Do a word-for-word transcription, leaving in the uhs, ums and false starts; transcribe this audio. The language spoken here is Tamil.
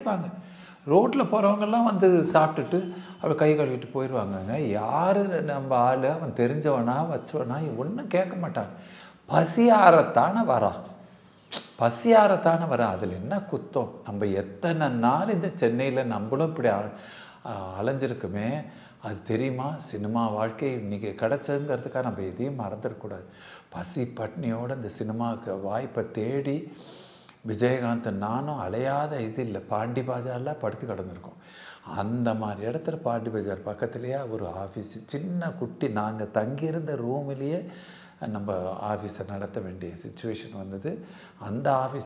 கேட்பாங்க. ரோட்டில் போகிறவங்கெல்லாம் வந்து சாப்பிட்டுட்டு அப்படி கை கழுவிட்டு போயிடுவாங்கங்க. யார் நம்ம ஆள், அவன் தெரிஞ்சவனா வச்சவனா ஒன்றும் கேட்க மாட்டாங்க. பசியாரத்தானே வரான், பசியாரத்தானே வரான். அதில் என்ன குத்தம்? நம்ம எத்தனை நாள் இந்த சென்னையில் நம்மளும் இப்படி அலைஞ்சிருக்குமே, அது தெரியுமா? சினிமா வாழ்க்கை இன்றைக்கி கிடச்சதுங்கிறதுக்காக நம்ம எதையும் மறந்துடக்கூடாது. பசி பட்னியோடு இந்த சினிமாவுக்கு வாய்ப்பை தேடி விஜயகாந்த் நானும் அலையாத இது இல்லை. பாண்டி பஜாரில் படுத்து கிடந்திருக்கோம். அந்த மாதிரி இடத்துல பாண்டி பஜார் பக்கத்துலேயே ஒரு ஆஃபீஸ், சின்ன குட்டி, நாங்கள் தங்கியிருந்த ரூமிலேயே நம்ம ஆஃபீஸை நடத்த வேண்டிய சுச்சுவேஷன் வந்தது. அந்த ஆஃபீஸ்